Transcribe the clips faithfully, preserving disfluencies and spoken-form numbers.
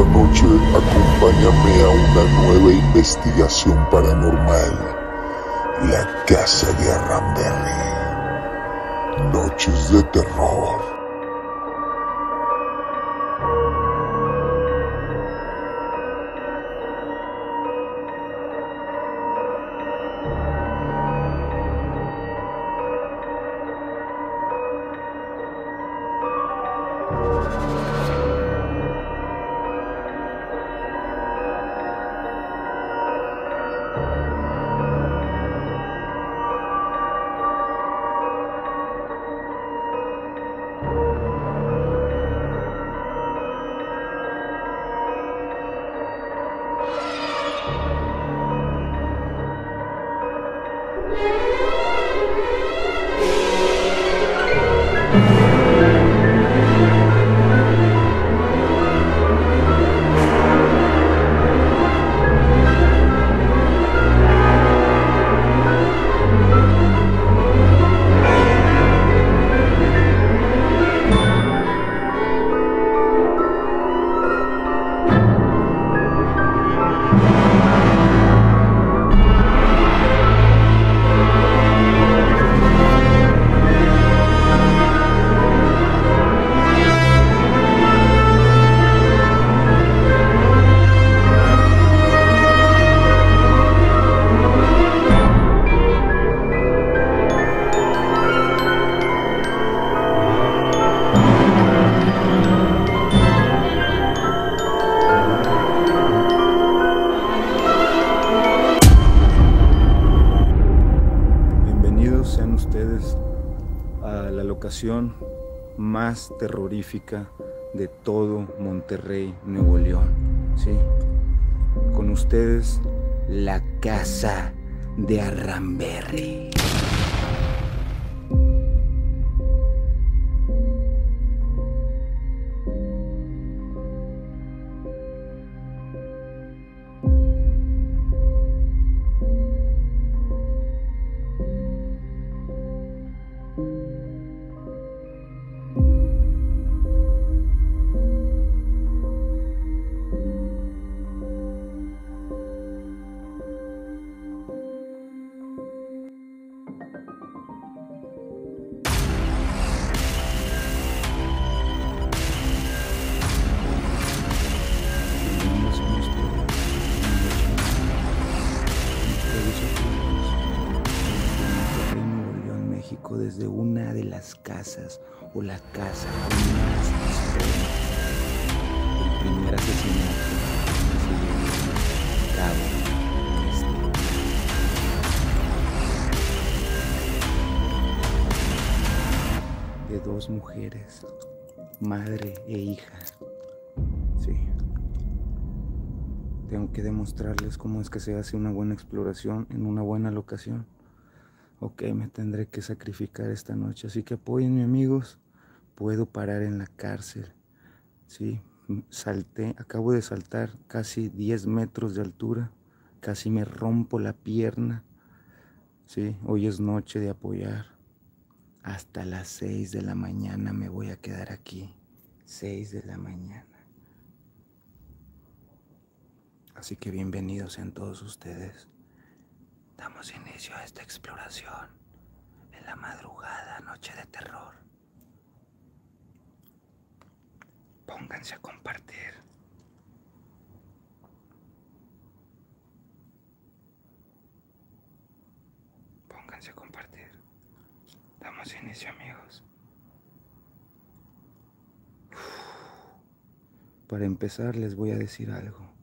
Esta noche acompáñame a una nueva investigación paranormal. La casa de Arramberry. Noches de terror. Más terrorífica de todo Monterrey, Nuevo León, ¿sí? Con ustedes, la casa de Arramberry. Desde una de las casas o la casa con más historia. El primer asesinato se llevó a cabo este. De dos mujeres, madre e hija. Sí. Tengo que demostrarles cómo es que se hace una buena exploración en una buena locación. Ok, me tendré que sacrificar esta noche, así que apóyenme, amigos. Puedo parar en la cárcel. Sí, salté, acabo de saltar casi diez metros de altura. Casi me rompo la pierna. Sí, hoy es noche de apoyar. Hasta las seis de la mañana me voy a quedar aquí. seis de la mañana. Así que bienvenidos sean todos ustedes. Damos inicio a esta exploración en la madrugada, noche de terror. Pónganse a compartir. Pónganse a compartir. Damos inicio, amigos. Para empezar, les voy a decir algo.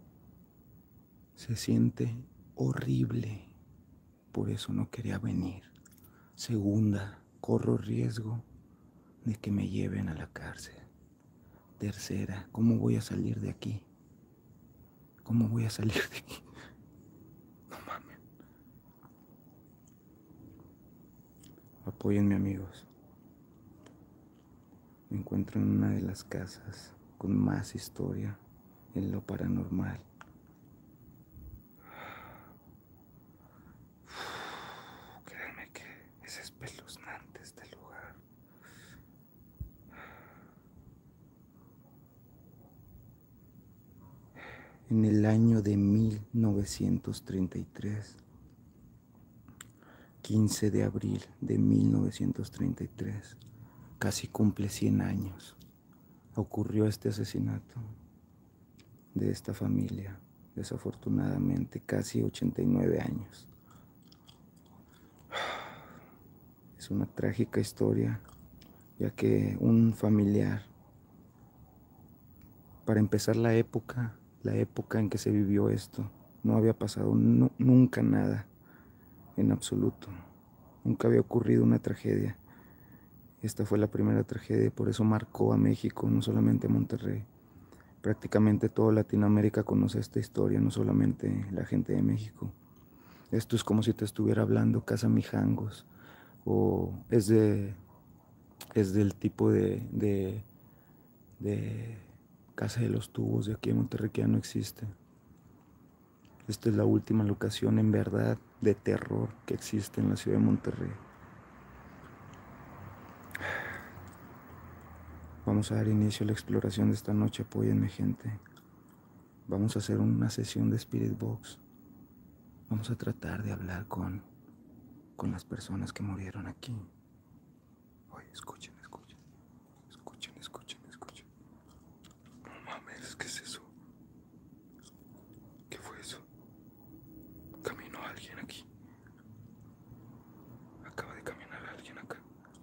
Se siente horrible. Por eso no quería venir. Segunda, corro riesgo de que me lleven a la cárcel. Tercera, ¿cómo voy a salir de aquí? ¿Cómo voy a salir de aquí? No mames. Apóyenme, amigos. Me encuentro en una de las casas con más historia en lo paranormal. Créanme que es espeluznante este lugar. en el año de mil novecientos treinta y tres. quince de abril de mil novecientos treinta y tres. Casi cumple cien años. Ocurrió este asesinato de esta familia. Desafortunadamente, casi ochenta y nueve años. Es una trágica historia, ya que un familiar, para empezar la época, la época en que se vivió esto, no había pasado no, nunca nada, en absoluto. Nunca había ocurrido una tragedia. Esta fue la primera tragedia, por eso marcó a México, no solamente a Monterrey. Prácticamente toda Latinoamérica conoce esta historia, no solamente la gente de México. Esto es como si te estuviera hablando Casa Mijangos, o es de es del tipo de, de, de Casa de los Tubos de aquí en Monterrey, que ya no existe. Esta es la última locación en verdad de terror que existe en la ciudad de Monterrey. Vamos a dar inicio a la exploración de esta noche. Apóyenme, gente. Vamos a hacer una sesión de Spirit Box. Vamos a tratar de hablar con, con las personas que murieron aquí. Oye, escuchen, escuchen. Escuchen, escuchen, escuchen. No mames, ¿qué es eso? ¿Qué fue eso? Caminó alguien aquí. Acaba de caminar alguien acá.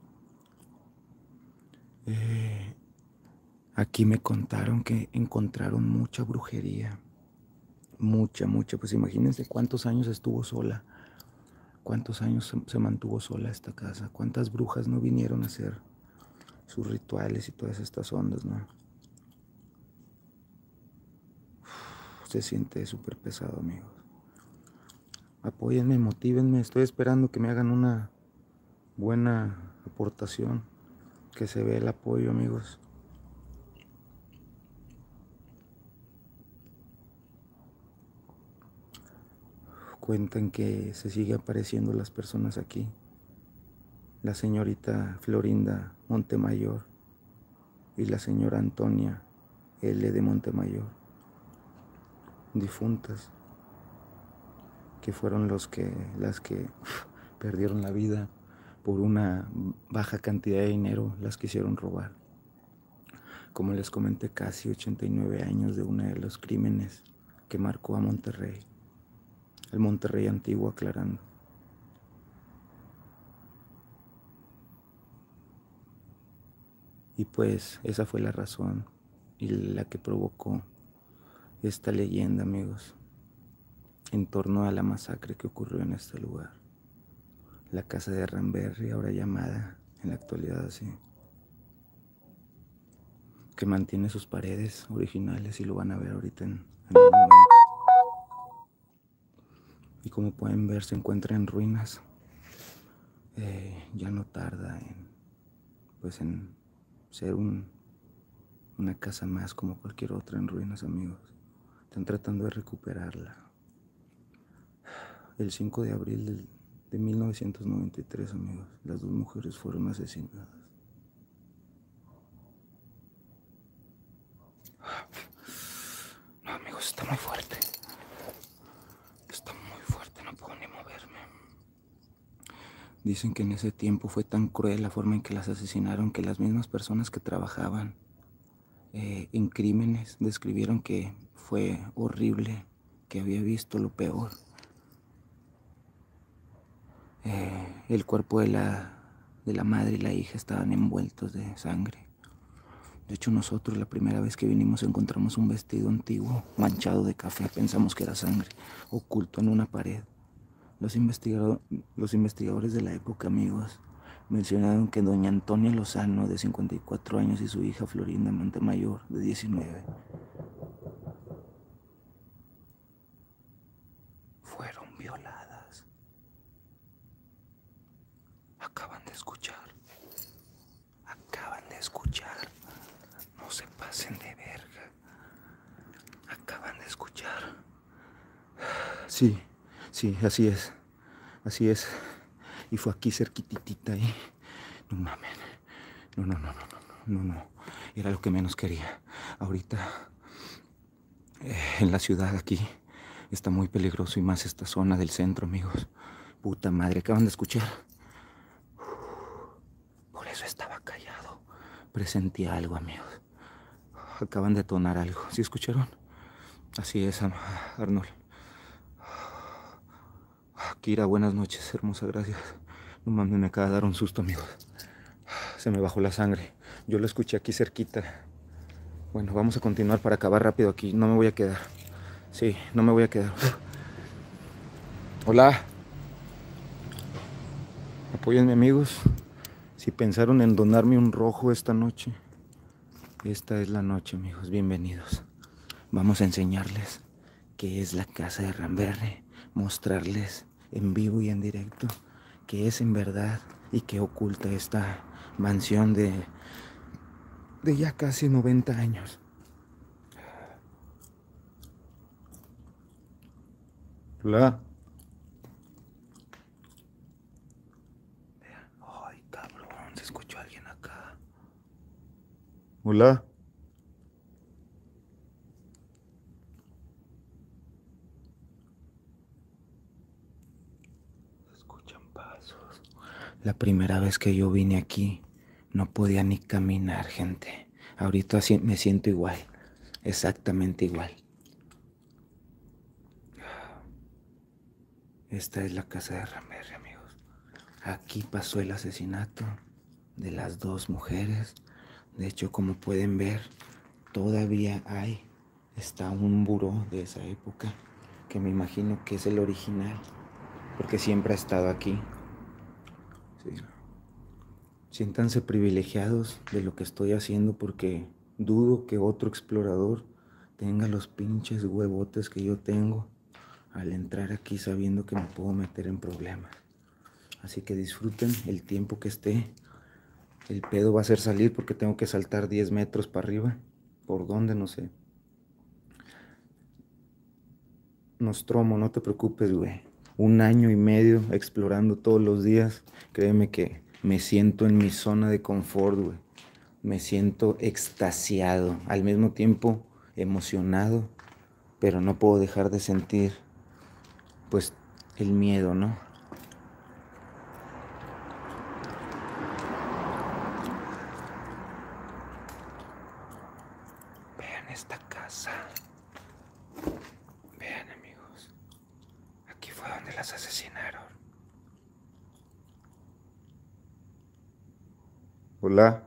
Eh, aquí me contaron que encontraron mucha brujería. Mucha, mucha. Pues imagínense cuántos años estuvo sola. Cuántos años se, se mantuvo sola esta casa. Cuántas brujas no vinieron a hacer sus rituales y todas estas ondas, ¿no? Uf, se siente súper pesado, amigos. Apóyenme, motívenme. Estoy esperando que me hagan una buena aportación. Que se vea el apoyo, amigos. Cuentan que se sigue apareciendo las personas aquí. La señorita Florinda Montemayor y la señora Antonia L. de Montemayor, difuntas, que fueron los que, las que uf, perdieron la vida por una baja cantidad de dinero, las quisieron robar. Como les comenté, casi ochenta y nueve años de uno de los crímenes que marcó a Monterrey. El Monterrey antiguo, aclarando. Y pues esa fue la razón y la que provocó esta leyenda, amigos, en torno a la masacre que ocurrió en este lugar. La casa de Ramberry, ahora llamada en la actualidad así, que mantiene sus paredes originales y lo van a ver ahorita en, en un momento. Y como pueden ver, se encuentra en ruinas. Eh, ya no tarda en, pues en ser un, una casa más como cualquier otra en ruinas, amigos. Están tratando de recuperarla. El cinco de abril del, de mil novecientos noventa y tres, amigos, las dos mujeres fueron asesinadas. No, amigos, está muy fuerte. Está muy fuerte, no puedo ni moverme. Dicen que en ese tiempo fue tan cruel la forma en que las asesinaron que las mismas personas que trabajaban eh, en crímenes describieron que fue horrible, que había visto lo peor. Eh, el cuerpo de la, de la madre y la hija estaban envueltos de sangre. De hecho, nosotros la primera vez que vinimos encontramos un vestido antiguo manchado de café. Pensamos que era sangre, oculto en una pared. Los, investigado, los investigadores de la época, amigos, mencionaron que doña Antonia Lozano, de cincuenta y cuatro años, y su hija Florinda Montemayor, de diecinueve, fueron violadas. Acaban de escuchar. Acaban de escuchar. No se pasen de verga. Acaban de escuchar. Sí, sí, así es. Así es. Y fue aquí cerquititita ahí. No mames. No, no, no, no, no, no, no. Era lo que menos quería. Ahorita eh, en la ciudad aquí está muy peligroso y más esta zona del centro, amigos. Puta madre, acaban de escuchar. Por eso estaba callado. Presentía algo, amigos. Acaban de detonar algo. ¿Sí escucharon? Así es, Arnold. Kira, buenas noches, hermosa, gracias. No mames, me acaba de dar un susto, amigos. Se me bajó la sangre. Yo lo escuché aquí cerquita. Bueno, vamos a continuar para acabar rápido aquí. No me voy a quedar. Sí, no me voy a quedar. Hola. Apóyenme, amigos. Si pensaron en donarme un rojo esta noche, esta es la noche, amigos. Bienvenidos. Vamos a enseñarles qué es la casa de Ramberry. Mostrarles en vivo y en directo qué es en verdad y qué oculta esta mansión de, de ya casi noventa años. Hola. Ay, cabrón, se escuchó alguien acá. Hola. Se escuchan pasos. La primera vez que yo vine aquí no podía ni caminar, gente. Ahorita me siento igual, exactamente igual. Esta es la casa de Ramberry, amigos. Aquí pasó el asesinato de las dos mujeres. De hecho, como pueden ver, todavía hay, está un buró de esa época, que me imagino que es el original, porque siempre ha estado aquí. Sí. Siéntanse privilegiados de lo que estoy haciendo, porque dudo que otro explorador tenga los pinches huevotes que yo tengo al entrar aquí sabiendo que me puedo meter en problemas. Así que disfruten el tiempo que esté. El pedo va a ser salir porque tengo que saltar diez metros para arriba. ¿Por dónde? No sé. Nostromo, no te preocupes, güey. Un año y medio explorando todos los días. Créeme que me siento en mi zona de confort, güey. Me siento extasiado. Al mismo tiempo emocionado. Pero no puedo dejar de sentir, pues, el miedo, ¿no? Vean esta casa. Vean, amigos. Aquí fue donde las asesinaron. Hola.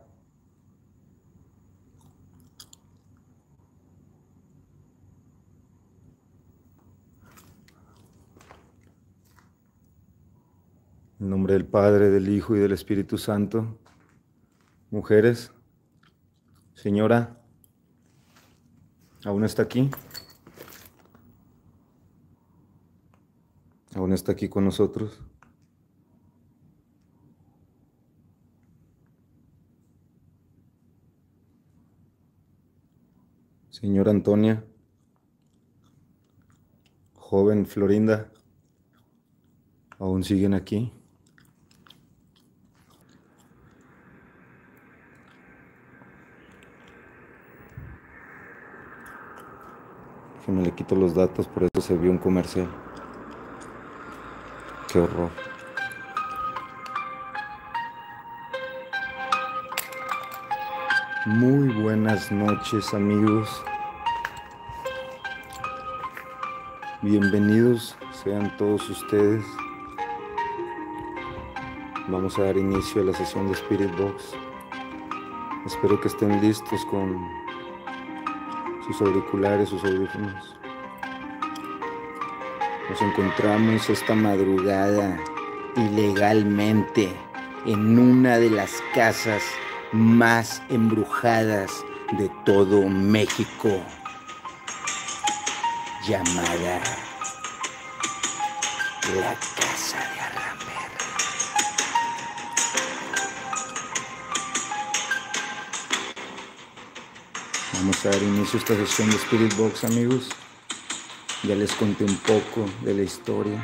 En nombre del Padre, del Hijo y del Espíritu Santo. Mujeres, señora, ¿aún está aquí? ¿Aún está aquí con nosotros? Señora Antonia, joven Florinda, ¿aún siguen aquí? Que me le quito los datos, por eso se vio un comercial. Qué horror. Muy buenas noches, amigos. Bienvenidos sean todos ustedes. Vamos a dar inicio a la sesión de Spirit Box. Espero que estén listos con sus auriculares, sus audífonos. Nos encontramos esta madrugada ilegalmente en una de las casas más embrujadas de todo México, llamada la Casa de Ramberry. Vamos a dar inicio a esta sesión de Spirit Box, amigos. Ya les conté un poco de la historia.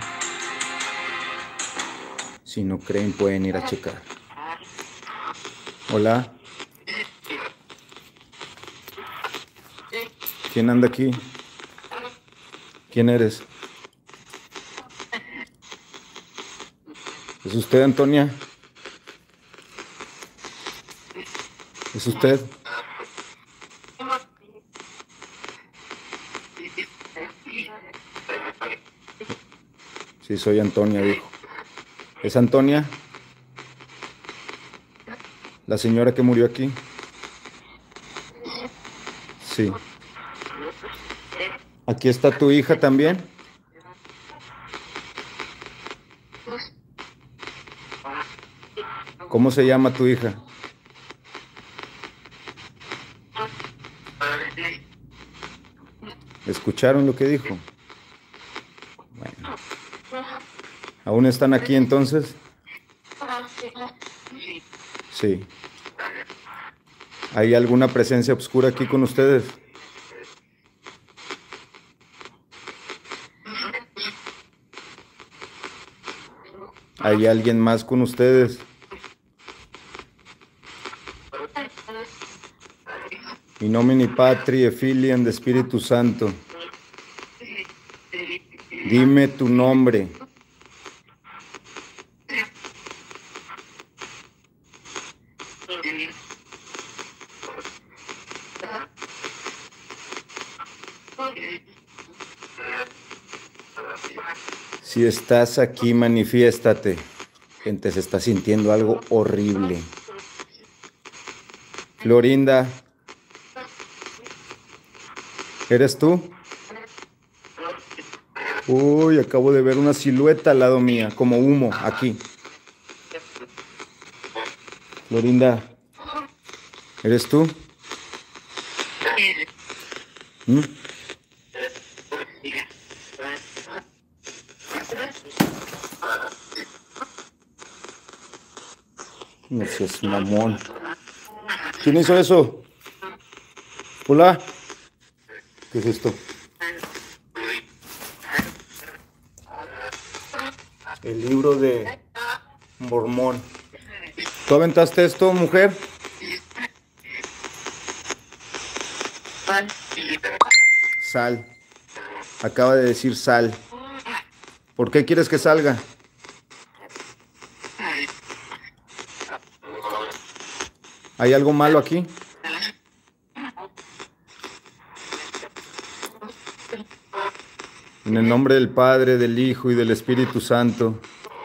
Si no creen, pueden ir a checar. Hola. ¿Quién anda aquí? ¿Quién eres? ¿Es usted, Antonia? ¿Es usted? Sí, soy Antonia, dijo. ¿Es Antonia? ¿La señora que murió aquí? Sí. ¿Aquí está tu hija también? ¿Cómo se llama tu hija? ¿Escucharon lo que dijo? Bueno. ¿Aún están aquí entonces? Sí. ¿Hay alguna presencia oscura aquí con ustedes? ¿Hay alguien más con ustedes? In nomine Patri et Filii et Spiritus Santo. Dime tu nombre. Si estás aquí, manifiéstate. Gente, se está sintiendo algo horrible. Florinda, ¿eres tú? Uy, acabo de ver una silueta al lado mía, como humo, aquí. Florinda, ¿eres tú? ¿Mm? No seas mamón. ¿Quién hizo eso? Hola. ¿Qué es esto? El libro de Mormón. ¿Tú aventaste esto, mujer? Sal. Acaba de decir sal. ¿Por qué quieres que salga? ¿Hay algo malo aquí? En el nombre del Padre, del Hijo y del Espíritu Santo.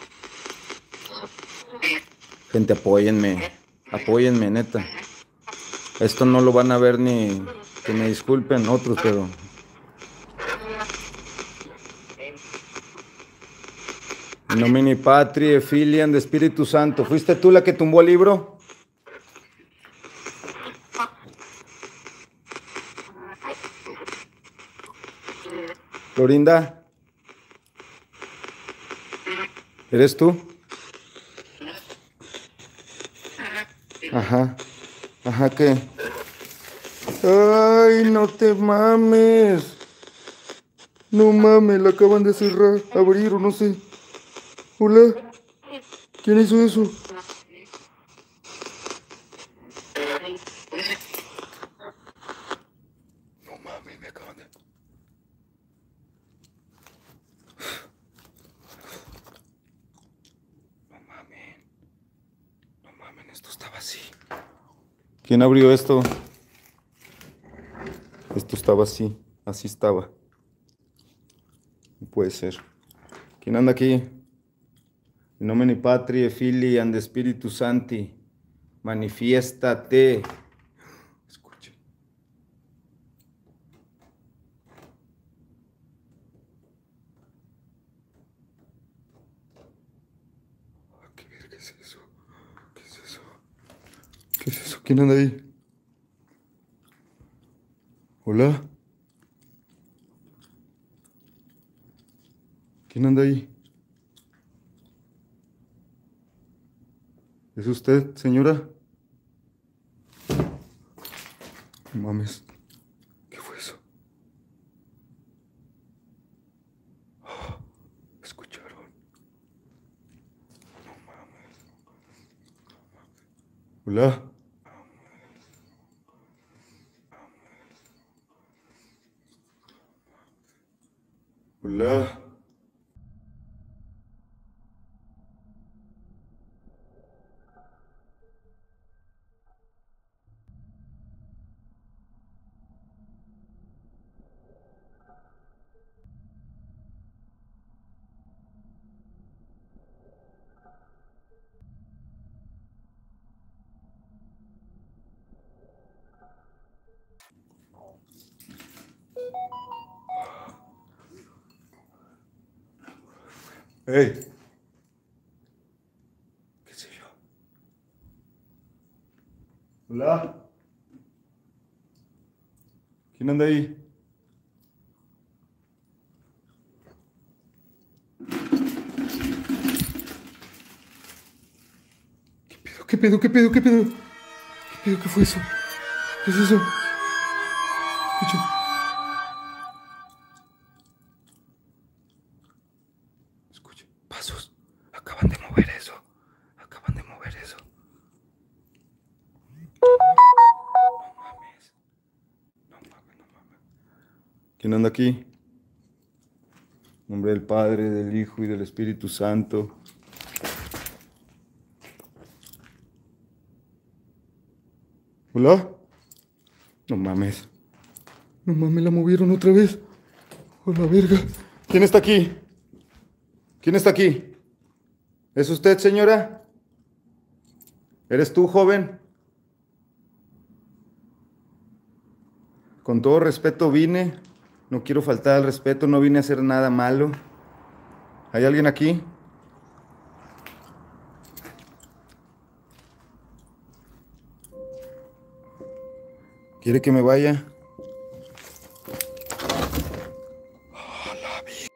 Gente, apóyenme. Apóyenme, neta. Esto no lo van a ver ni... Que me disculpen otros, pero... In nomine Patri et Filii et Spiritus Santo. ¿Fuiste tú la que tumbó el libro? Florinda, ¿eres tú? Ajá. Ajá, ¿qué? Ay, no te mames. No mames, la acaban de cerrar, abrir o no sé. Hola. ¿Quién hizo eso? No mames, me acaban de... No mames. No mames, esto estaba así. ¿Quién abrió esto? Esto estaba así. Así estaba. No puede ser. ¿Quién anda aquí? In nomine Patri et Filii et Spiritus Sancti. Manifiéstate. Escuche. ¿Qué verga es eso? ¿Qué es eso? ¿Qué es eso? ¿Quién anda ahí? ¿Hola? ¿Quién anda ahí? ¿Es usted, señora? No mames. ¿Qué fue eso? Oh, ¿escucharon? No mames. ¿Hola? Hola. Hey. ¿Qué sé yo? Hola. ¿Quién anda ahí? ¿Qué pedo? ¿Qué pedo? ¿Qué pedo? ¿Qué pedo? ¿Qué fue eso? ¿Qué es eso? Escucho. Escucho. Pasos. Acaban de mover eso. Acaban de mover eso. No mames. No mames, no mames. ¿Quién anda aquí? En nombre del Padre, del Hijo y del Espíritu Santo. ¿Hola? No mames. No mames, la movieron otra vez. ¡Oh, la verga! ¿Quién está aquí? ¿Quién está aquí? ¿Es usted, señora? ¿Eres tú, joven? Con todo respeto vine. No quiero faltar al respeto, no vine a hacer nada malo. ¿Hay alguien aquí? ¿Quiere que me vaya? Oh, la vi-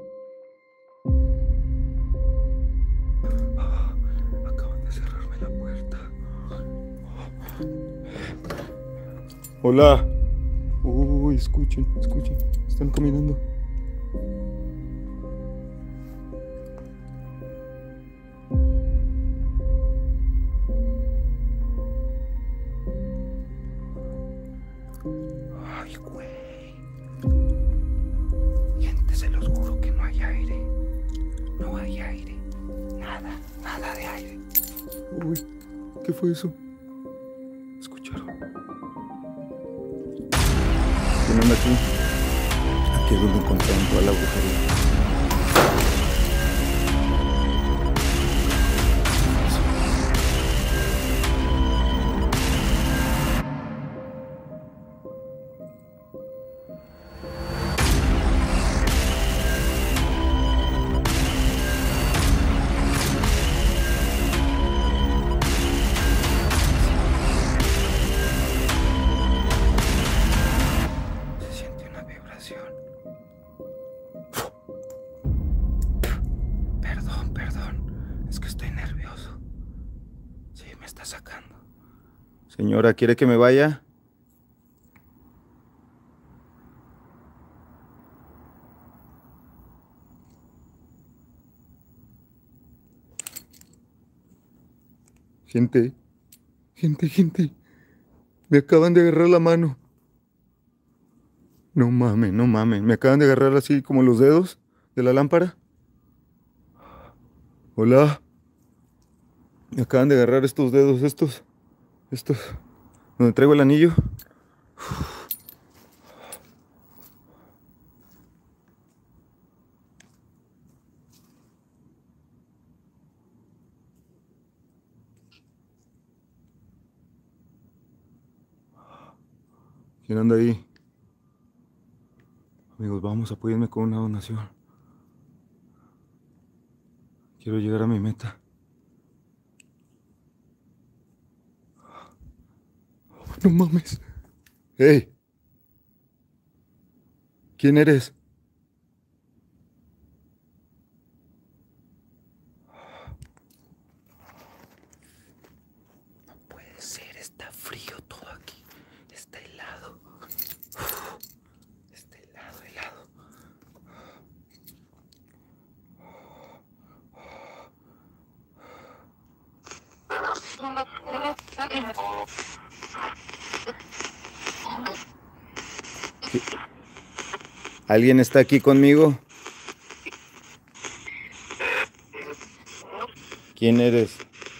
oh, acaban de cerrarme la puerta. Hola. Uy, escuchen, escuchen. Están caminando. Ay, güey. Gente, se los juro que no hay aire. No hay aire. Nada, nada de aire. Uy, ¿qué fue eso? ¿Escucharon? ¿Quién anda aquí? Aquí es donde encontraron toda la brujería. Se siente una vibración. Perdón, perdón. Es que estoy nervioso. Sí, me está sacando. Señora, ¿quiere que me vaya? Gente, gente, gente. Me acaban de agarrar la mano. No mames, no mames. Me acaban de agarrar así como los dedos de la lámpara. Hola. Me acaban de agarrar estos dedos, estos. Estos. Donde traigo el anillo. ¿Quién anda ahí? Amigos, vamos, apóyenme con una donación. Quiero llegar a mi meta. No mames. ¡Hey! ¿Quién eres? No puede ser, está frío todo aquí. Está helado. Está helado, helado. ¿Alguien está aquí conmigo? ¿Quién eres?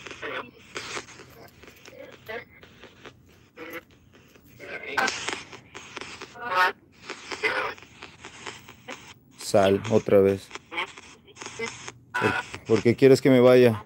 Sal otra vez. ¿Por, por qué quieres que me vaya?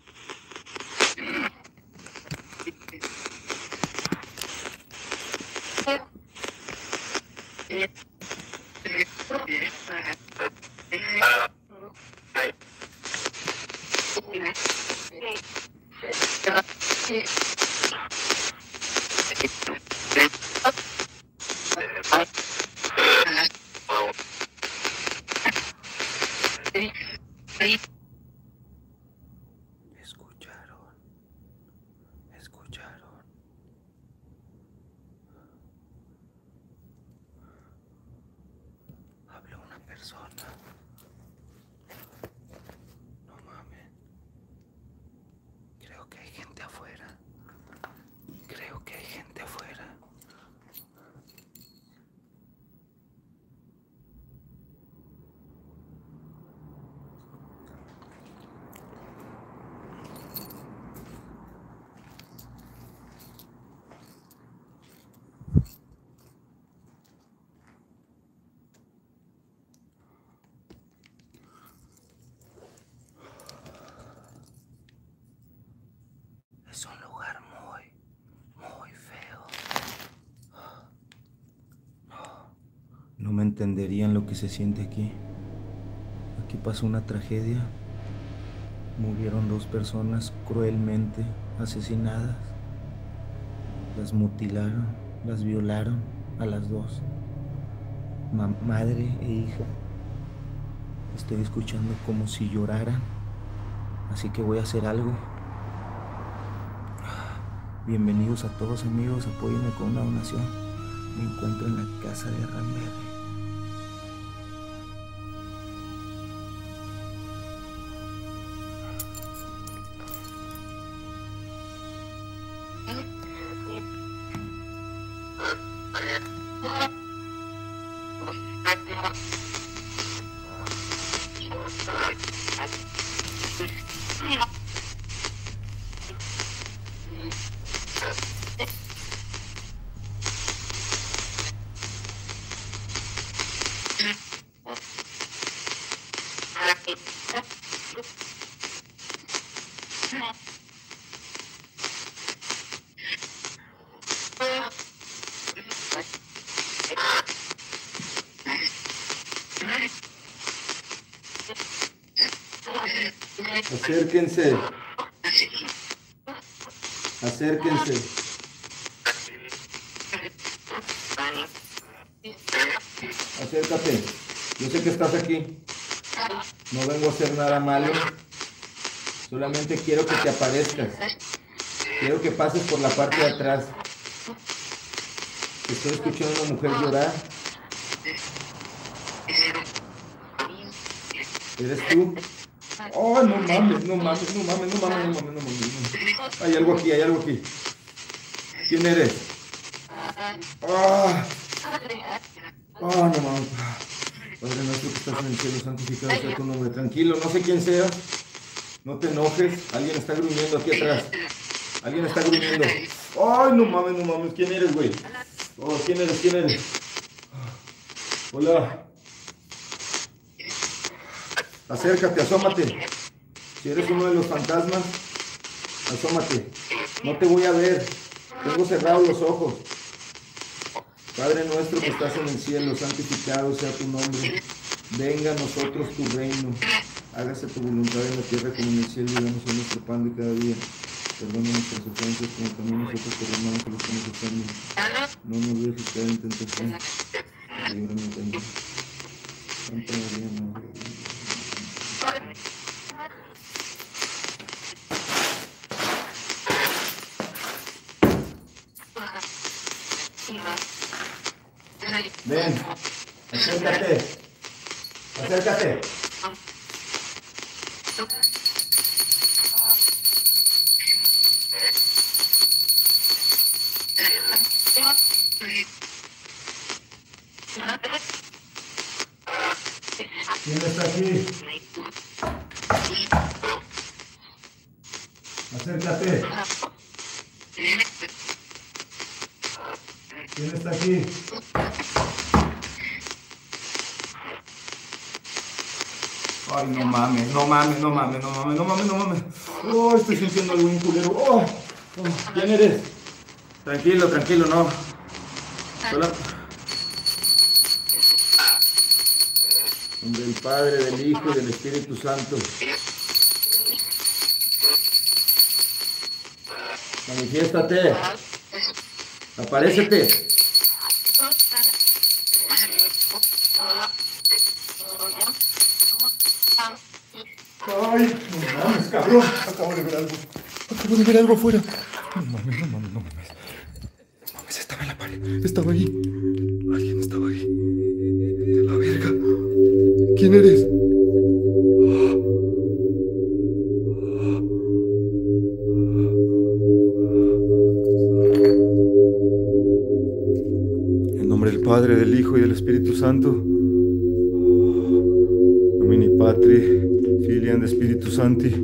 Escucharon, escucharon. Habló una persona. No mames. Creo que hay gente afuera. Creo que hay gente afuera. Es un lugar muy, muy feo. No me entenderían lo que se siente aquí. Aquí pasó una tragedia. Murieron dos personas cruelmente asesinadas. Las mutilaron, las violaron a las dos. Ma- madre e hija. Estoy escuchando como si lloraran. Así que voy a hacer algo. Bienvenidos a todos, amigos, apóyenme con una donación. Me encuentro en la casa de Ramberry. Acérquense. Acérquense. Acércate. Yo sé que estás aquí. No vengo a hacer nada malo. Solamente quiero que te aparezcas. Quiero que pases por la parte de atrás. Estoy escuchando a una mujer llorar. ¿Eres tú? Oh, no mames, no mames, no mames, no mames, no mames, no mames, no mames. Hay algo aquí, hay algo aquí. ¿Quién eres? Ah, oh, no mames. Padre nuestro que estás en el cielo, santificado sea tu nombre. Tranquilo, no sé quién sea. No te enojes. Alguien está gruñendo aquí atrás. Alguien está gruñendo. Ay, no mames, no mames. ¿Quién eres, güey? Oh, ¿quién eres? ¿Quién eres? Hola. Acércate, asómate. Si eres uno de los fantasmas, asómate. No te voy a ver. Tengo cerrados los ojos. Padre nuestro que estás en el cielo, santificado sea tu nombre. Venga a nosotros tu reino. Hágase tu voluntad en la tierra como en el cielo. Y danos hoy nuestro pan de cada día. Perdona nuestras ofensas como también nosotros perdonamos a los que nos ofenden. No nos dejes caer en tentación. Líbranos de mal. Santa María, Madre de Dios. Ven, acércate, acércate. ¿Quién está aquí? Acércate. ¿Quién está aquí? Ay, no mames, no mames, no mames, no mames, no mames, no mames. Oh, estoy sintiendo algo bien culero. Oh, oh, ¿quién eres? Tranquilo, tranquilo, no. Hola. Del Padre, del Hijo y del Espíritu Santo. Manifiéstate. Aparécete. Ay, no mames, cabrón. Acabo de ver algo. Acabo de ver algo afuera. No mames, no mames, no mames. No mames, estaba en la pared. Estaba ahí. Alguien estaba ahí. De la verga. ¿Quién eres? En nombre del Padre, del Hijo y del Espíritu Santo. Nomini Patri, Filiam de Spiritus Sancti.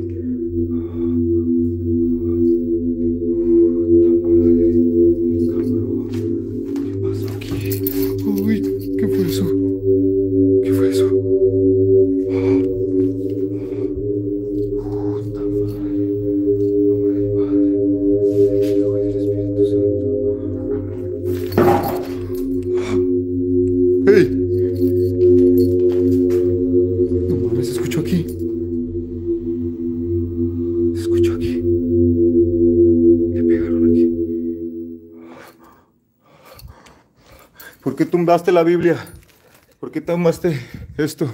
¿Por qué tumbaste la Biblia? ¿Por qué tomaste esto?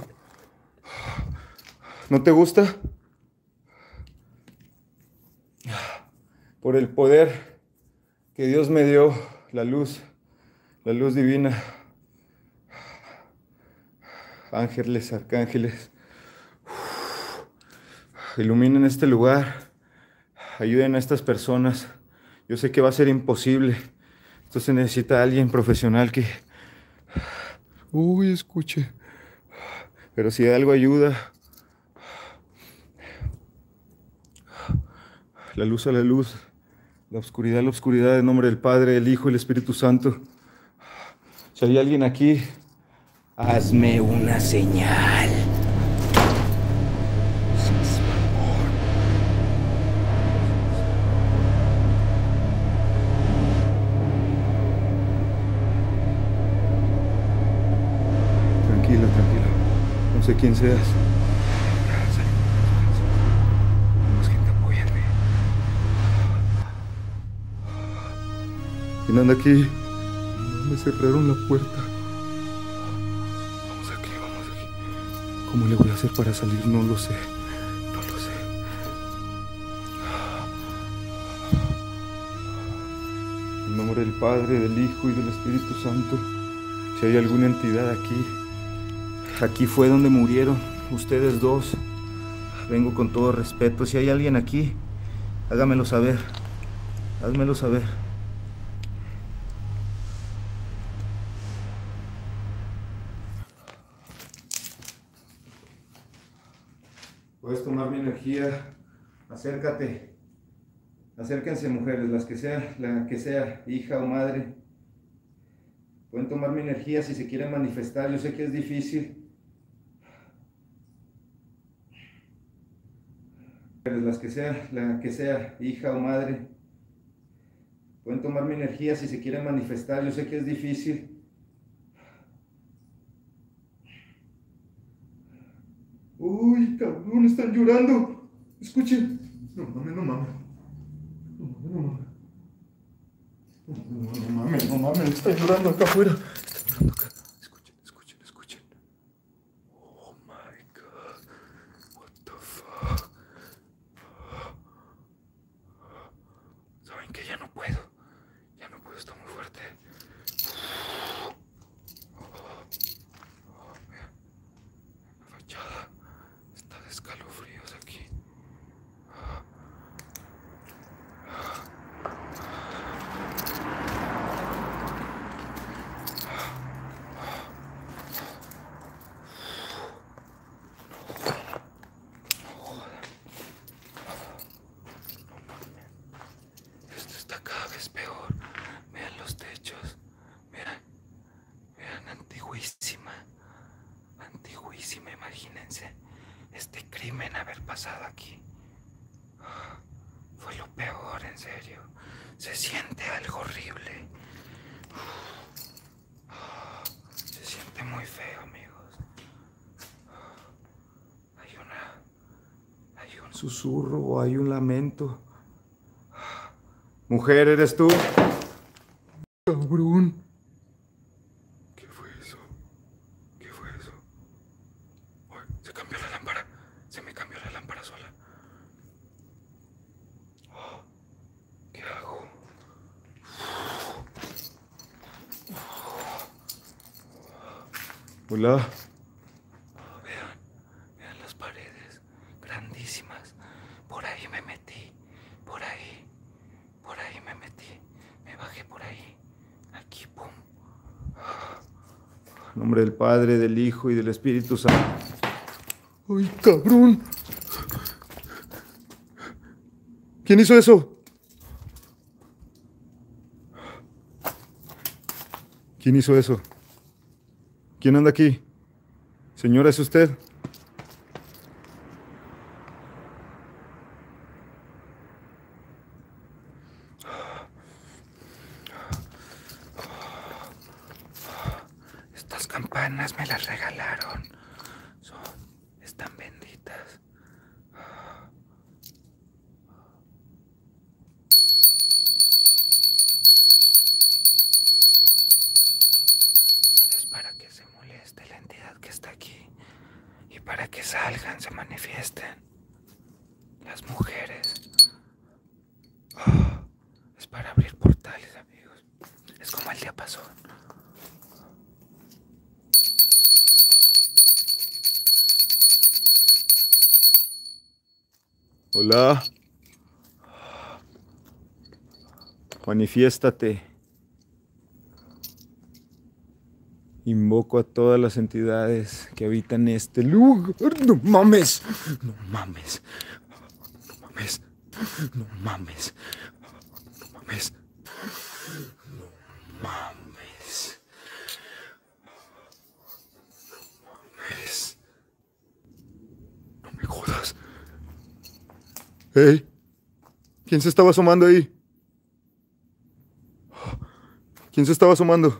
¿No te gusta? Por el poder que Dios me dio, la luz, la luz divina. Ángeles, arcángeles, iluminen este lugar, ayuden a estas personas. Yo sé que va a ser imposible. Esto se necesita alguien profesional que... Uy, escuche. Pero si algo ayuda. La luz a la luz. La oscuridad a la oscuridad. En nombre del Padre, del Hijo y del Espíritu Santo. Si hay alguien aquí, hazme una señal. Tranquilo, tranquilo. No sé quién seas. Vamos, gente, apóyenme. ¿Quién anda aquí? Me cerraron la puerta. Vamos aquí, vamos aquí. ¿Cómo le voy a hacer para salir? No lo sé. No lo sé. En nombre del Padre, del Hijo y del Espíritu Santo. Si hay alguna entidad aquí, aquí fue donde murieron ustedes dos. Vengo con todo respeto. Si hay alguien aquí, hágamelo saber. Házmelo saber. Puedes tomar mi energía. Acércate. Acérquense, mujeres, las que sea, la que sea, hija o madre. Pueden tomar mi energía si se quieren manifestar. Yo sé que es difícil. Las que sea, la que sea, hija o madre. Pueden tomar mi energía si se quieren manifestar. Yo sé que es difícil. Uy, cabrón, están llorando. Escuchen. No mames, no mames. No mames, no mames. No, no mames, no mames, están llorando acá afuera. Están llorando acá. Escuchen, escuchen, escuchen. Oh my God. What the fuck. ¿Saben qué? Ya no puedo. Ya no puedo, está muy fuerte. La fachada está de escalofríos aquí. antiguísima, antiguísima, imagínense este crimen haber pasado aquí. Fue lo peor, en serio. Se siente algo horrible. Se siente muy feo, amigos. Hay una... Hay un susurro o hay un lamento. Mujer, ¿eres tú? Cabrón. ¿Qué fue eso? ¿Qué fue eso? Ay, se cambió la lámpara. Se me cambió la lámpara sola. ¿Qué hago? Hola. Vean, vean las paredes, grandísimas. Por ahí me metí, por ahí, por ahí me metí. Me bajé por ahí, aquí, pum. En nombre del Padre, del Hijo y del Espíritu Santo. ¡Ay, cabrón! ¿Quién hizo eso? ¿Quién hizo eso? ¿Quién anda aquí? Señora, ¿es usted? Estas campanas me las regalaron. Son, están benditas. Es para que se moleste la entidad que está aquí y para que salgan, se manifiesten las mujeres. Oh, es para abrir portales, amigos. Es como el diapasón. Hola. Manifiéstate. Invoco a todas las entidades que habitan este lugar. No mames. No mames. No mames. No mames. No mames. No mames. No mames. No me jodas. Hey, ¿quién se estaba asomando ahí? ¿Quién se estaba asomando?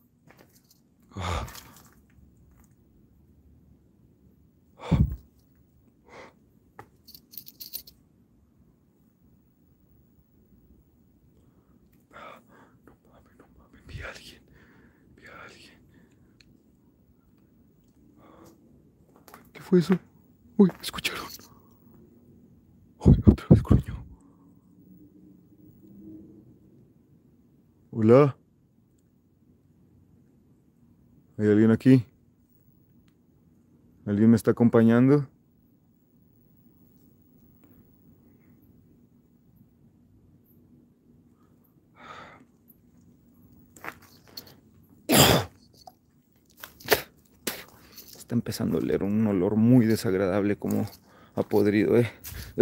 No mames, no mames, vi a alguien, vi a alguien. ¿Qué fue eso? Uy, ¿me escucharon? Uy, otra vez gruñó. Hola. ¿Hay alguien aquí? ¿Alguien me está acompañando? Está empezando a oler un olor muy desagradable, como a podrido, ¿eh?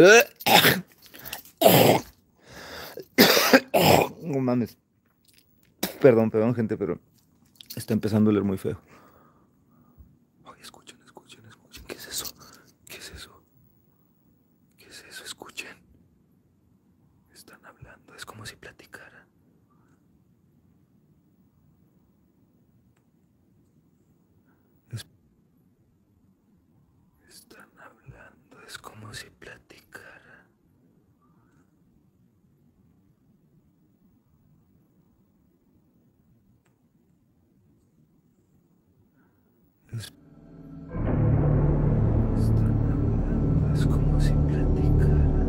No mames. Perdón, perdón, gente, pero está empezando a oler muy feo. Ay, escuchen, escuchen, escuchen. ¿Qué es eso? ¿Qué es eso? ¿Qué es eso? Escuchen. Están hablando. Es como si platicaran. Es... Están hablando. Es como si platicaran. Es... Están hablando, es como si platicaran.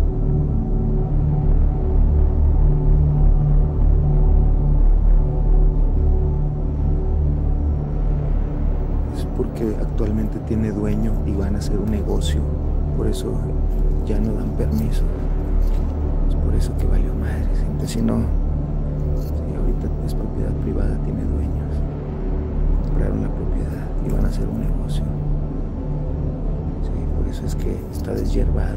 Es porque actualmente tiene dueño y van a hacer un negocio. Por eso ya no dan permiso. Es por eso que valió madre, gente. Si no, si ahorita es propiedad privada, tiene dueños. Compraron la propiedad y van a hacer un negocio. Sí, por eso es que está deshierbado.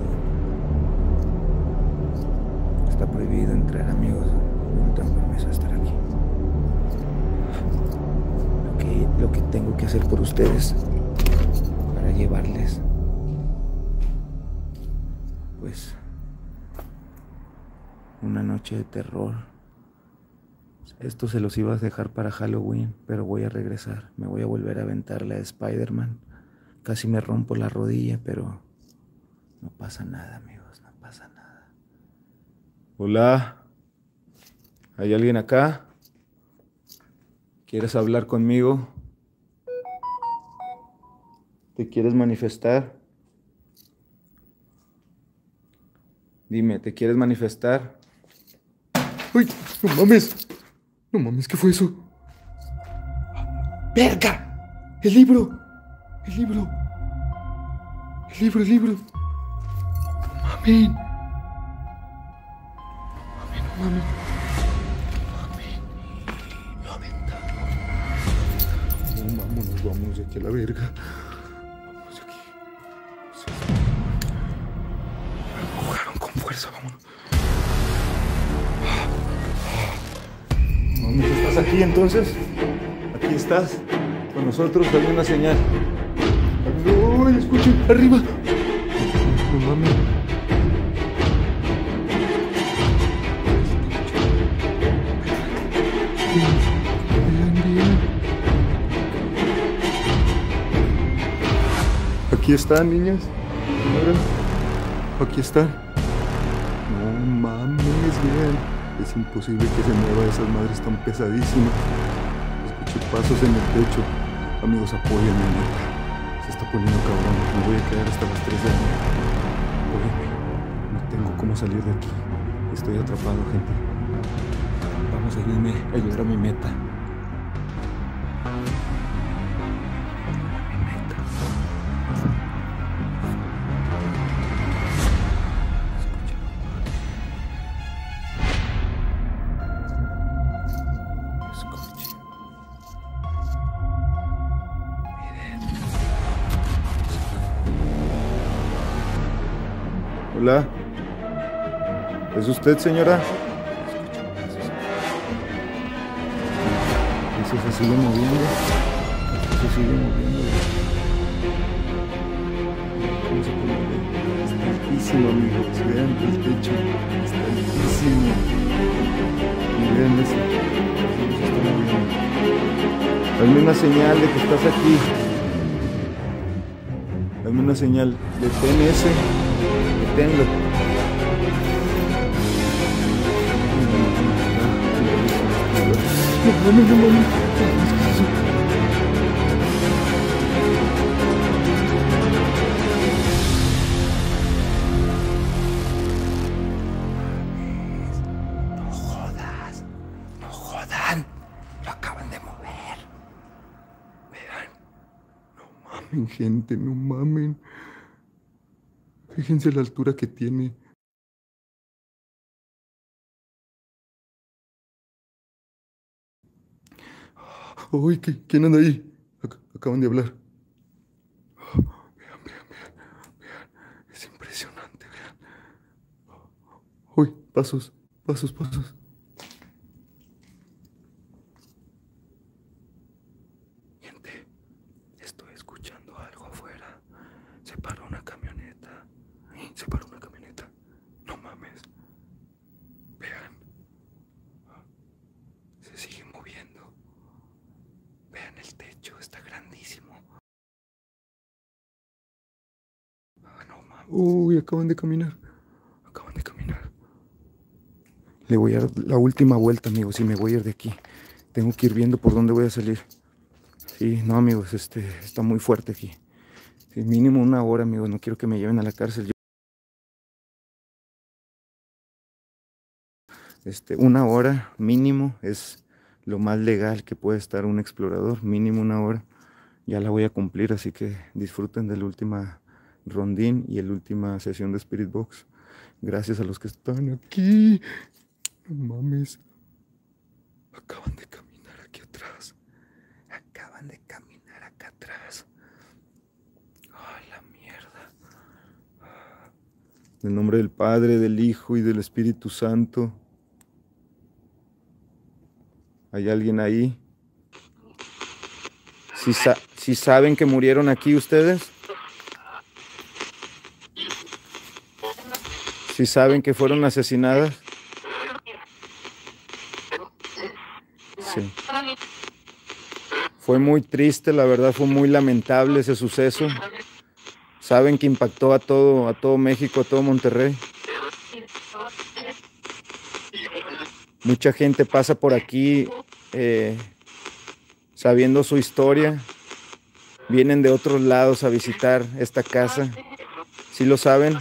Está prohibido entrar, amigos. No tengo permiso de estar aquí. Ok, que, lo que tengo que hacer por ustedes para llevarles, pues, una noche de terror. Esto se los iba a dejar para Halloween, pero voy a regresar. Me voy a volver a aventar la de Spider-Man. Casi me rompo la rodilla, pero no pasa nada, amigos, no pasa nada. Hola, ¿hay alguien acá? ¿Quieres hablar conmigo? ¿Te quieres manifestar? Dime, ¿te quieres manifestar? ¡Ay! ¡No mames! ¡No mames! ¿Qué fue eso? ¡Verga! ¡El libro! ¡El libro! ¡El libro, el libro! ¡No mames! ¡No mames, no mames! ¡Lo aventaron! No, vámonos, vámonos de aquí a la verga. Vámonos de aquí. Me empujaron con fuerza, vámonos. Mames, ¿estás aquí entonces? ¿Aquí estás? Con nosotros, dame una señal. ¡No! ¡Escuchen! ¡Arriba! No mames. Bien, bien. Aquí están, niñas. Señora. Aquí están. No mames, bien. Es imposible que se mueva, esas madres tan pesadísimas. Escuché pasos en el techo. Amigos, apóyenme, neta. Se está poniendo cabrón. Me voy a quedar hasta las tres de la mañana. Apóyenme. No tengo cómo salir de aquí. Estoy atrapado, gente. Vamos a irme a llegar a mi meta. Mi meta. Escuchen. Hola. ¿Es usted, señora? Eso se sigue moviendo. Eso se sigue moviendo. ¿Cómo se puede ver? Está altísimo, amigos. Vean el techo. Está altísimo. Y vean eso. Eso se está moviendo. Dame una señal de que estás aquí. Dame una señal. Detén ese. Deténlo. No mames, no mames. No jodas. No jodan. Lo acaban de mover. Vean. No mamen, gente, no mamen. Fíjense la altura que tiene. Uy, ¿quién anda ahí? Ac acaban de hablar. Oh, vean, vean, vean, vean. Es impresionante, vean. Uy, pasos, pasos, pasos. Gente, estoy escuchando algo afuera. Se paró una camioneta. Se paró una camioneta. No mames. Vean. Se sigue moviendo. Vean el techo, está grandísimo. Ah, no mames. Uy, acaban de caminar. Acaban de caminar. Le voy a dar la última vuelta, amigos, y me voy a ir de aquí. Tengo que ir viendo por dónde voy a salir. Sí, no, amigos, este, está muy fuerte aquí. Sí, mínimo una hora, amigos, no quiero que me lleven a la cárcel. Yo, este, una hora mínimo es lo más legal que puede estar un explorador, mínimo una hora. Ya la voy a cumplir, así que disfruten de la última rondín y la última sesión de Spirit Box. Gracias a los que están aquí. No mames. Acaban de caminar aquí atrás. Acaban de caminar acá atrás. Ay, la mierda. En el nombre del Padre, del Hijo y del Espíritu Santo. ¿Hay alguien ahí? ¿Sí, sa sí saben que murieron aquí ustedes? ¿Sí saben que fueron asesinadas? Sí. Fue muy triste, la verdad, fue muy lamentable ese suceso. Saben que impactó a todo, a todo México, a todo Monterrey. Mucha gente pasa por aquí eh, sabiendo su historia. Vienen de otros lados a visitar esta casa. ¿Sí lo saben?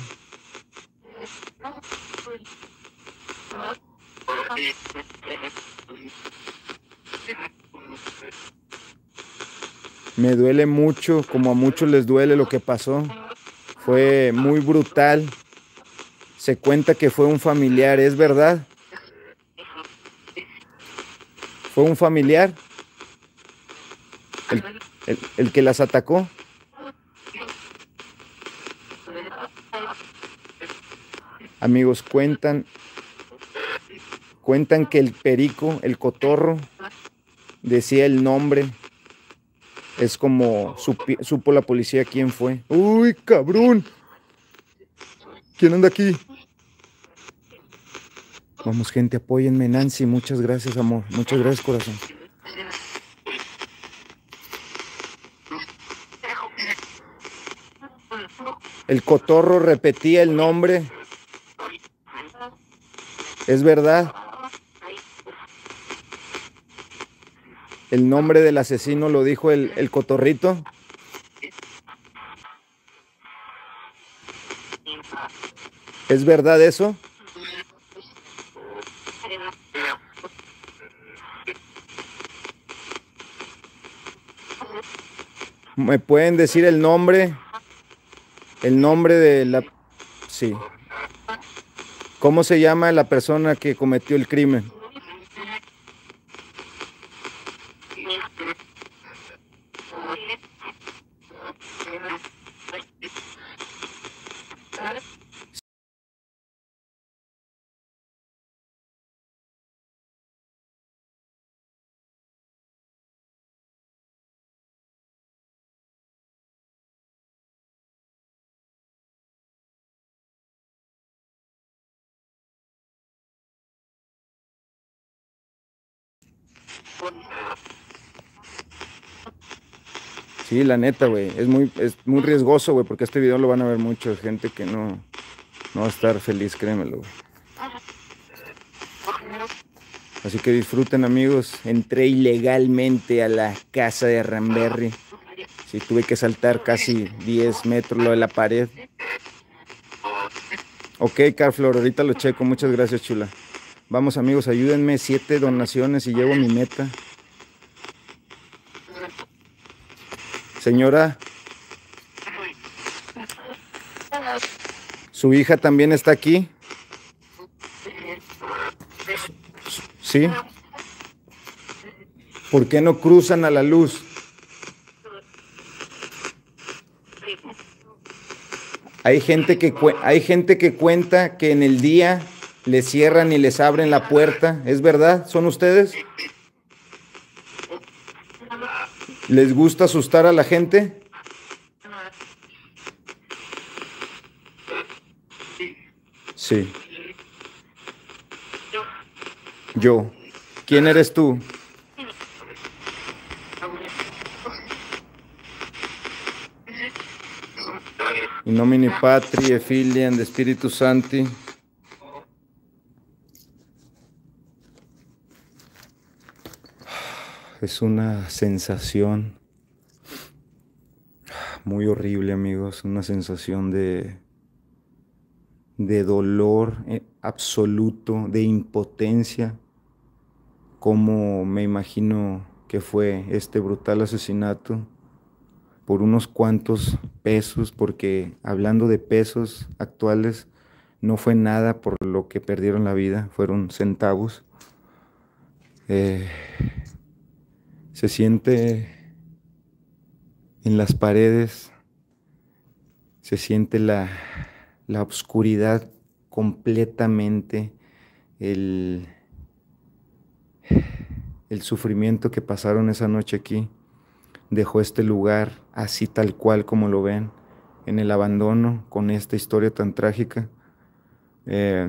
Me duele mucho, como a muchos les duele lo que pasó. Fue muy brutal. Se cuenta que fue un familiar, ¿es verdad? ¿Fue un familiar? ¿El, el, el que las atacó? Amigos, cuentan, cuentan que el perico, el cotorro, decía el nombre. Es como supi, supo la policía quién fue. ¡Uy, cabrón! ¿Quién anda aquí? Vamos, gente, apóyenme. Nancy, muchas gracias, amor. Muchas gracias, corazón. El cotorro repetía el nombre. ¿Es verdad? El nombre del asesino lo dijo el, el cotorrito. ¿Es verdad eso? ¿Me pueden decir el nombre? El nombre de la... Sí. ¿Cómo se llama la persona que cometió el crimen? Sí, la neta, güey. Es muy, es muy riesgoso, güey, porque este video lo van a ver mucha gente que no, no va a estar feliz, créemelo, güey. Así que disfruten, amigos. Entré ilegalmente a la casa de Ramberry. Sí, tuve que saltar casi diez metros lo de la pared. Ok, Carflor, ahorita lo checo. Muchas gracias, chula. Vamos, amigos, ayúdenme. Siete donaciones y llevo mi meta. Señora, ¿su hija también está aquí? ¿Sí? ¿Por qué no cruzan a la luz? Hay gente que, hay gente que cuenta que en el día les cierran y les abren la puerta. ¿Es verdad? ¿Son ustedes? ¿Les gusta asustar a la gente? Sí. Yo. ¿Quién eres tú? In nomine Patri, et Filii, et Spiritus Sancti. Es una sensación muy horrible, amigos. Una sensación de, de dolor absoluto, de impotencia. Como me imagino que fue este brutal asesinato por unos cuantos pesos, porque hablando de pesos actuales, no fue nada por lo que perdieron la vida, fueron centavos. Eh, se siente en las paredes, se siente la, la oscuridad completamente, el, el sufrimiento que pasaron esa noche aquí. dejó este lugar así tal cual como lo ven, en el abandono, con esta historia tan trágica. Eh,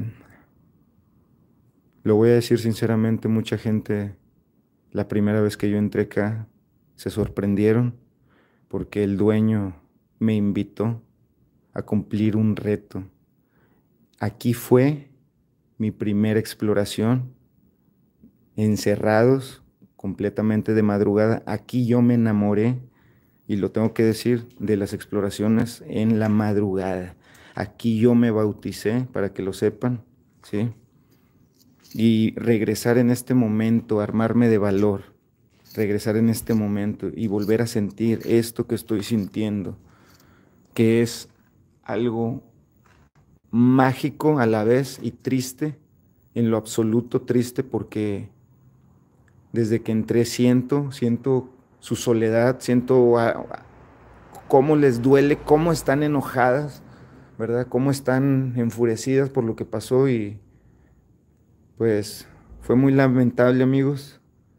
lo voy a decir sinceramente, mucha gente, la primera vez que yo entré acá, se sorprendieron porque el dueño me invitó a cumplir un reto. Aquí fue mi primera exploración, encerrados, completamente de madrugada. Aquí yo me enamoré, y lo tengo que decir, de las exploraciones en la madrugada. Aquí yo me bauticé, para que lo sepan, ¿sí? Y regresar en este momento, armarme de valor, regresar en este momento y volver a sentir esto que estoy sintiendo, que es algo mágico a la vez y triste, en lo absoluto triste, porque desde que entré siento, siento su soledad, siento a, a, cómo les duele, cómo están enojadas, ¿verdad? Cómo están enfurecidas por lo que pasó, y pues fue muy lamentable, amigos.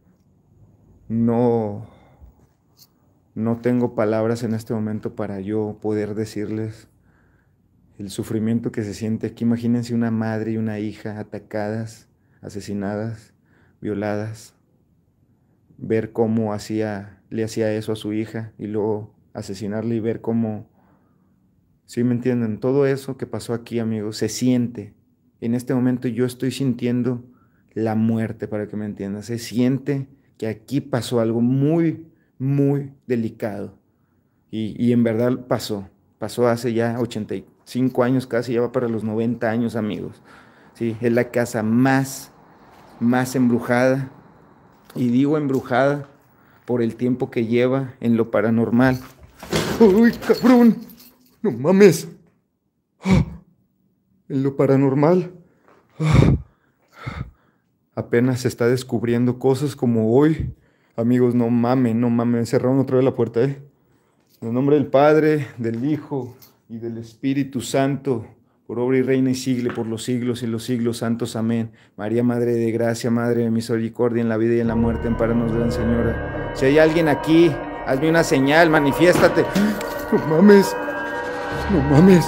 No, no tengo palabras en este momento para yo poder decirles el sufrimiento que se siente aquí. Imagínense una madre y una hija atacadas, asesinadas, violadas. Ver cómo hacía, le hacía eso a su hija y luego asesinarle, y ver cómo, ¿sí me entienden? Todo eso que pasó aquí, amigos, se siente. En este momento yo estoy sintiendo la muerte, para que me entiendan. Se siente que aquí pasó algo muy, muy delicado. Y, y en verdad pasó. Pasó hace ya ochenta y cinco años casi, ya va para los noventa años, amigos. Sí, es la casa más, más embrujada. Y digo embrujada por el tiempo que lleva en lo paranormal. ¡Uy, cabrón! ¡No mames! ¡Oh! En lo paranormal. ¡Oh! Apenas se está descubriendo cosas como hoy. Amigos, no mamen, no mamen. Cerraron otra vez la puerta, ¿eh? En el nombre del Padre, del Hijo y del Espíritu Santo, por obra y reina y siglo, por los siglos y los siglos santos. Amén. María, Madre de Gracia, Madre de Misericordia, en la vida y en la muerte, ampáranos, Gran Señora. Si hay alguien aquí, hazme una señal, manifiéstate. No mames. No mames.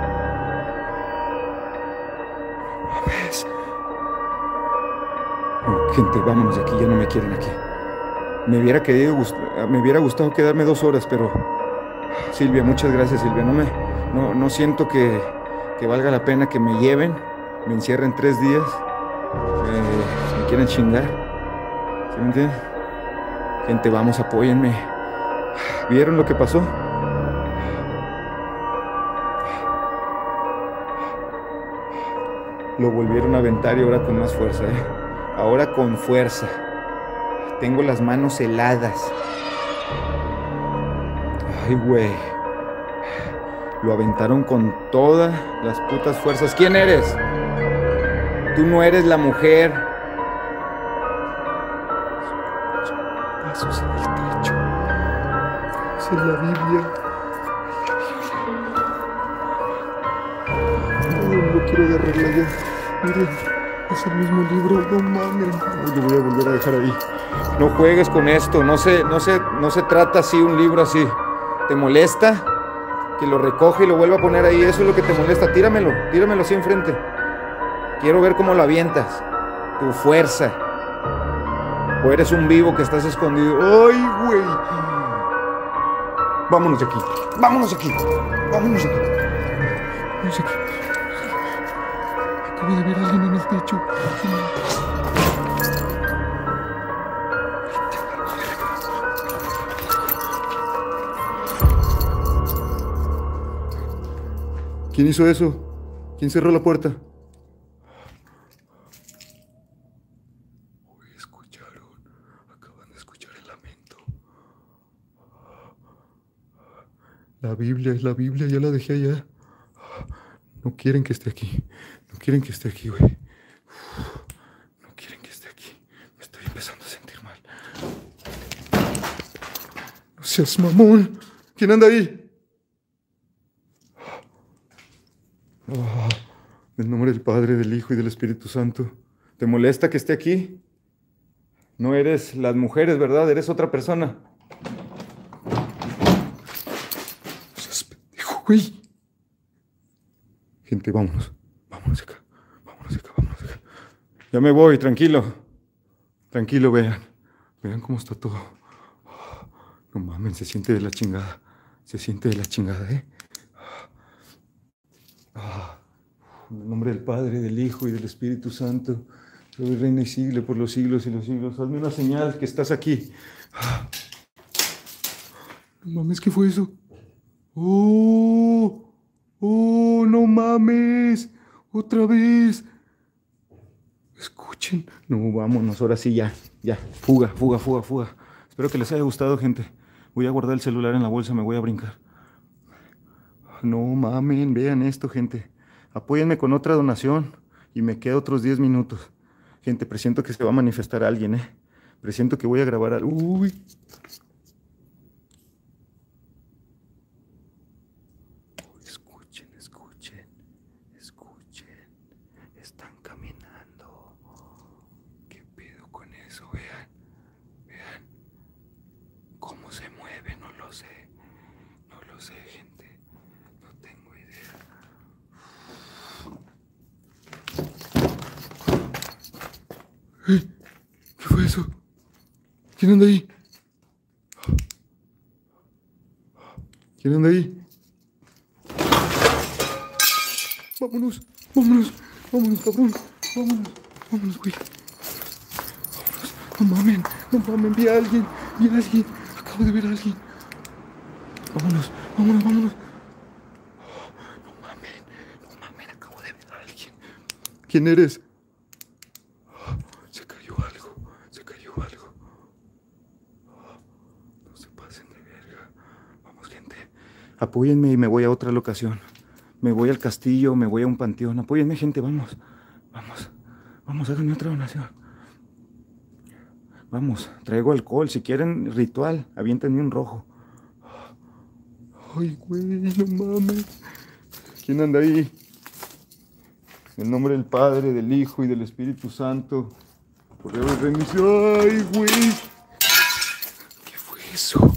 No mames. No, gente, vámonos de aquí, ya no me quieren aquí. Me hubiera querido, me hubiera gustado quedarme dos horas, pero... Silvia, muchas gracias, Silvia. No me, no, no siento que, que valga la pena que me lleven, me encierren tres días, eh, me quieren chingar. ¿Sí me entienden? Gente, vamos, apóyenme. ¿Vieron lo que pasó? Lo volvieron a aventar, y ahora con más fuerza, ¿eh? Ahora con fuerza. Tengo las manos heladas. Ay, güey. Lo aventaron con todas las putas fuerzas. ¿Quién eres? Tú no eres la mujer. Pasos en el techo. Es en la Biblia. No, no quiero agarrarla ya. Miren, es el mismo libro. No mames. No, lo voy a volver a dejar ahí. No juegues con esto. No se, no se, no se trata así un libro así. ¿Te molesta que lo recoge y lo vuelva a poner ahí? Eso es lo que te molesta. Tíramelo, tíramelo así enfrente. Quiero ver cómo lo avientas. Tu fuerza. O eres un vivo que estás escondido. ¡Ay, güey! Vámonos de aquí. Vámonos de aquí. Vámonos de aquí. Vámonos de aquí. Acabo de ver a alguien en el techo. ¿Quién hizo eso? ¿Quién cerró la puerta? Uy, escucharon. Acaban de escuchar el lamento. La Biblia, es la Biblia, ya la dejé allá. No quieren que esté aquí. No quieren que esté aquí, güey. No quieren que esté aquí. Me estoy empezando a sentir mal. No seas mamón. ¿Quién anda ahí? Oh, en nombre del Padre, del Hijo y del Espíritu Santo. ¿Te molesta que esté aquí? No eres las mujeres, ¿verdad? Eres otra persona. Güey. Gente, vámonos. Vámonos de acá. Vámonos de acá, vámonos de acá. Ya me voy, tranquilo. Tranquilo, vean. Vean cómo está todo. No mames, se siente de la chingada. Se siente de la chingada, ¿eh? En el nombre del Padre, del Hijo y del Espíritu Santo. Soy reina y sigle por los siglos y los siglos. Hazme una señal que estás aquí. No mames, ¿qué fue eso? ¡Oh! ¡Oh, no mames! ¡Otra vez! Escuchen. No, vámonos, ahora sí ya. Ya, fuga, fuga, fuga, fuga. Espero que les haya gustado, gente. Voy a guardar el celular en la bolsa, me voy a brincar. No mamen, vean esto, gente. Apóyenme con otra donación y me quedo otros diez minutos. Gente, presiento que se va a manifestar alguien, ¿eh? Presiento que voy a grabar algo. Uy. Escuchen, escuchen, escuchen. Están caminando. ¿Qué pedo con eso? Vean, vean. ¿Cómo se mueve? No lo sé. No lo sé, gente. No tengo idea. ¿Eh? ¿Qué fue eso? ¿Quién anda ahí? ¿Quién anda ahí? Vámonos, vámonos, vámonos, cabrón. Vámonos, vámonos, güey. Vámonos. No mamen, no mamen, vi a alguien, vi a alguien. Acabo de ver a alguien. Vámonos, vámonos, vámonos. No mamen, no mamen, acabo de ver a alguien. ¿Quién eres? Se cayó algo, se cayó algo. No se pasen de verga. Vamos, gente. Apóyenme y me voy a otra locación. Me voy al castillo, me voy a un panteón. Apóyenme, gente, vamos. Vamos, vamos, háganme otra donación. Vamos, traigo alcohol. Si quieren ritual, aviéntenme un rojo. Ay, güey, no mames. ¿Quién anda ahí? En el nombre del Padre, del Hijo y del Espíritu Santo. Por la bendición. Ay, güey. ¿Qué fue eso?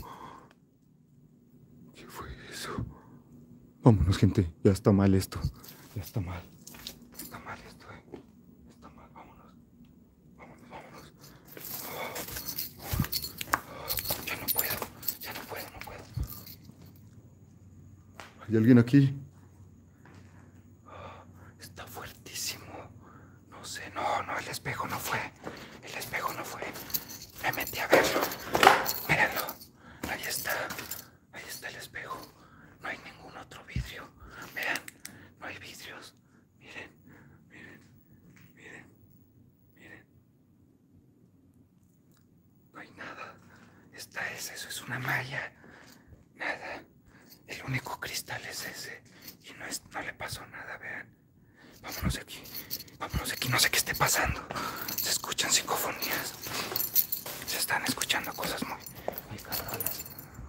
¿Qué fue eso? Vámonos, gente. Ya está mal esto. Ya está mal. Está mal esto, eh. Está mal. Vámonos. Vámonos, vámonos. Ya no puedo. Ya no puedo, no puedo. ¿Hay alguien aquí? Está fuertísimo. No sé, no, no, el espejo no fue. El espejo no fue. Me metí a verlo. Mírenlo. Ahí está. Ahí está el espejo. No hay ningún otro vidrio. Vean, no hay vidrios. Miren, miren, miren, miren. No hay nada. Esta es, eso es una malla. Nada. El único cristal es ese. Y no, es, no le pasó nada, vean. Vámonos de aquí. Vámonos de aquí. No sé qué esté pasando. Se escuchan psicofonías. Se están escuchando cosas muy, muy cabronas.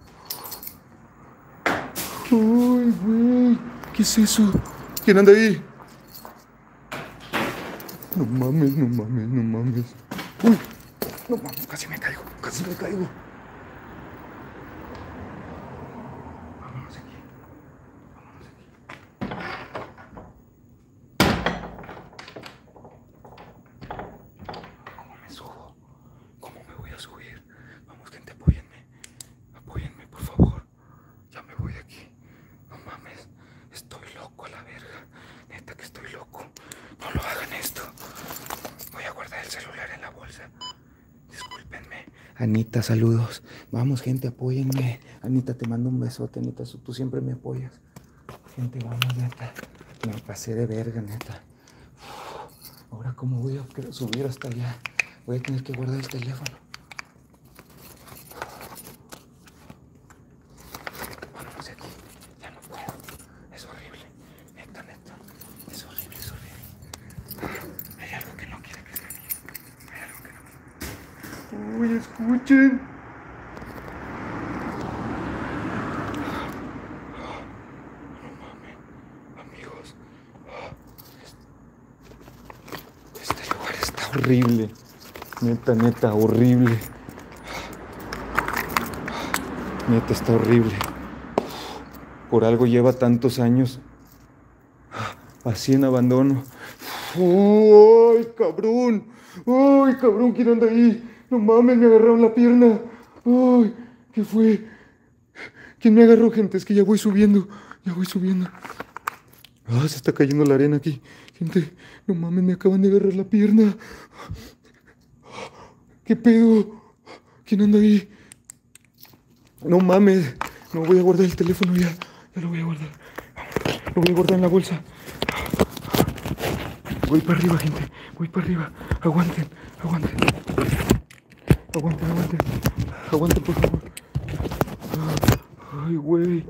Uy, güey. ¿Qué es eso? ¿Quién anda ahí? No mames, no mames, no mames. Uy. No mames, casi me caigo. Casi me caigo. Vámonos de aquí. Vámonos de aquí. ¿Cómo me subo? ¿Cómo me voy a subir? Vamos, gente, apóyenme. Apóyenme, por favor. Ya me voy de aquí. No mames. Estoy loco a la verga. Neta que estoy loco. No lo hagan esto. Voy a guardar el celular en la bolsa. Discúlpenme. Anita, saludos. Vamos, gente, apóyenme. Anita, te mando un besote, Anita. Tú siempre me apoyas. Gente, vamos, neta. Me pasé de verga, neta. Uf, ahora, ¿cómo voy a subir hasta allá? Voy a tener que guardar el teléfono. Vámonos de aquí. Ya no puedo. Es horrible. Neta, neta. Es horrible, es horrible. Hay algo que no quiere que se vea. Hay algo que no. Uy, escuchen. Horrible, neta, neta, horrible. Neta, está horrible. Por algo lleva tantos años así en abandono. ¡Ay, cabrón! ¡Ay, cabrón! ¿Quién anda ahí? No mames, me agarraron la pierna. ¡Ay! ¿Qué fue? ¿Quién me agarró, gente? Es que ya voy subiendo. Ya voy subiendo. Ah, se está cayendo la arena aquí. Gente, no mames, me acaban de agarrar la pierna. ¿Qué pedo? ¿Quién anda ahí? No mames. No voy a guardar el teléfono ya. Ya lo voy a guardar. Lo voy a guardar en la bolsa. Voy para arriba, gente. Voy para arriba. Aguanten, aguanten. Aguanten, aguanten. Aguanten, por favor. Ay, güey.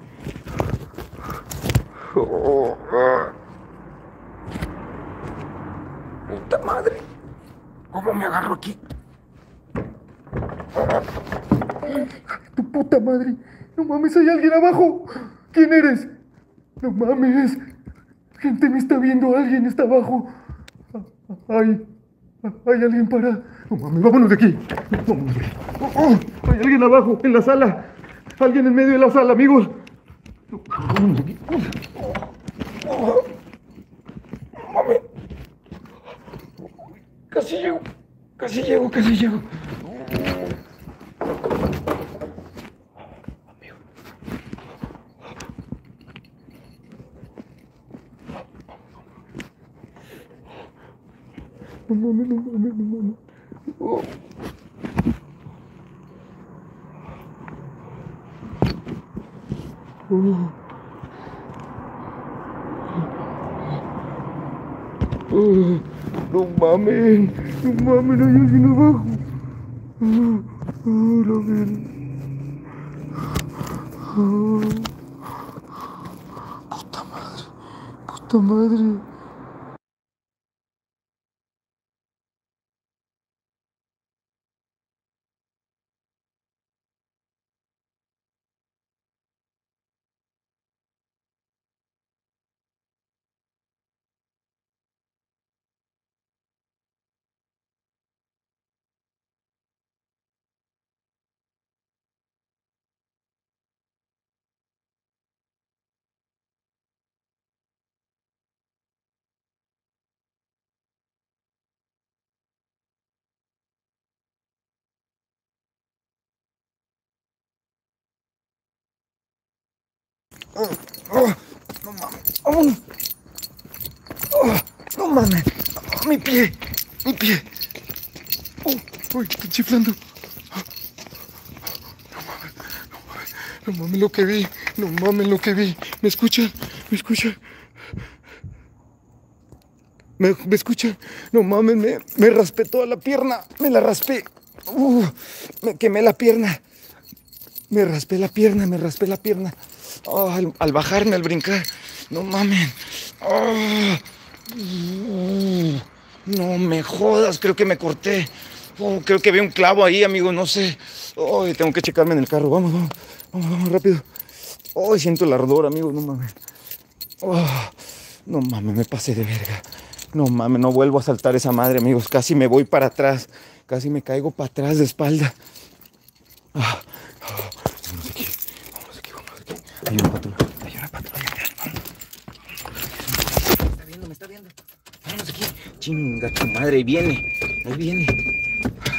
Oh, ah. Puta madre. ¿Cómo me agarro aquí? Tu puta madre. No mames, hay alguien abajo. ¿Quién eres? No mames. Gente, me está viendo. Alguien está abajo. Hay, hay alguien para... No mames, vámonos de aquí. No mames. Oh, oh, hay alguien abajo, en la sala. Alguien en medio de la sala, amigos. No, vámonos de aquí. Oh, oh, no mames. Casi llego. Casi llego, casi llego. No mames, no mames, no mames. Oh. Oh. Oh. No mames, no mames, no hay alguien abajo. Oh, oh, la verga. Oh. Puta madre, puta madre. Oh, oh, no mames. Oh, oh, no mames. Oh, mi pie. Mi pie. Oh, uy, estoy chiflando. Oh, no mames. No mames. No mames lo que vi. No mames lo que vi. ¿Me escuchan? ¿Me escuchan? ¿Me, me escuchan? No mames, me, me raspé toda la pierna. Me la raspé. Uh, me quemé la pierna. Me raspé la pierna, me raspé la pierna. Oh, al, al bajarme, al brincar. No mames. Oh, uh, no me jodas, creo que me corté. Oh, creo que vi un clavo ahí, amigo, no sé. Oh, tengo que checarme en el carro. Vamos, vamos, vamos, vamos rápido. Oh, siento el ardor, amigo, no mames. Oh, no mames, me pasé de verga. No mames, no vuelvo a saltar esa madre, amigos. Casi me voy para atrás. Casi me caigo para atrás de espalda. Ah, oh, vamos aquí, vamos aquí, vamos aquí. Hay una patrulla, hay una patrulla. Me está viendo, me está viendo. Vamos aquí. Chinga tu madre, ahí viene, ahí viene.